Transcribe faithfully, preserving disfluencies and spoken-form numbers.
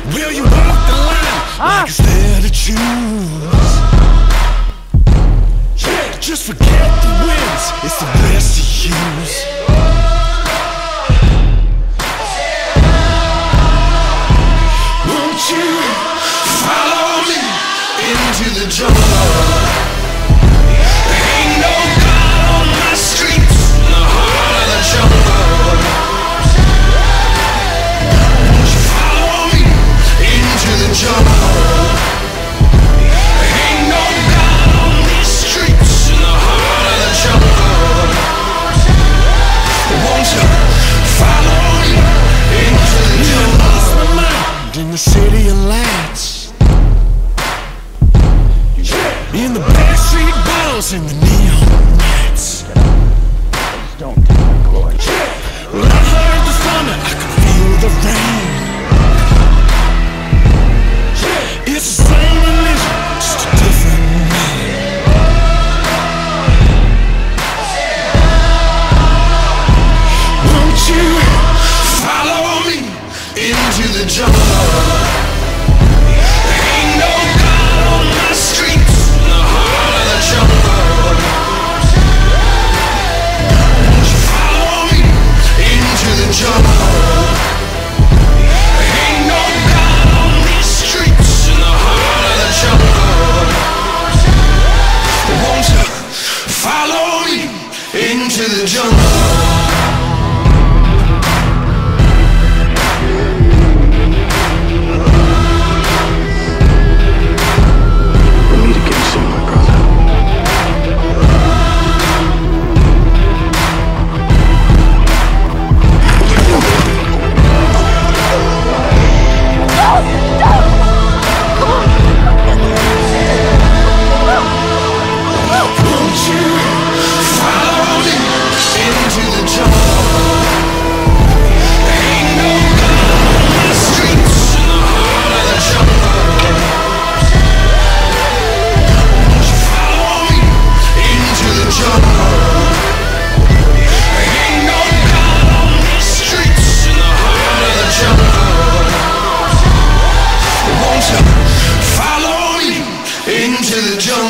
Will you walk the line like it's there to choose? Just forget the wins, it's the best to use. Won't you follow me into the jungle? There ain't no God on my streets, in the heart of the jungle. Won't you follow me into the jungle? There ain't no God on these streets, in the heart of the jungle. Won't you follow me into the jungle? Lost my mind in the city of lights, in the backstreet balls and the neon lights. Don't take my chord. Well, I heard the thunder, I could feel the rain. It's the same religion, just a different name. Won't you follow me into the jungle? There ain't no God on my streets, in the heart of the jungle. Won't you follow me into the jungle? There ain't no God on these streets, in the heart of the jungle. Won't you follow me into the jungle? Into the jungle.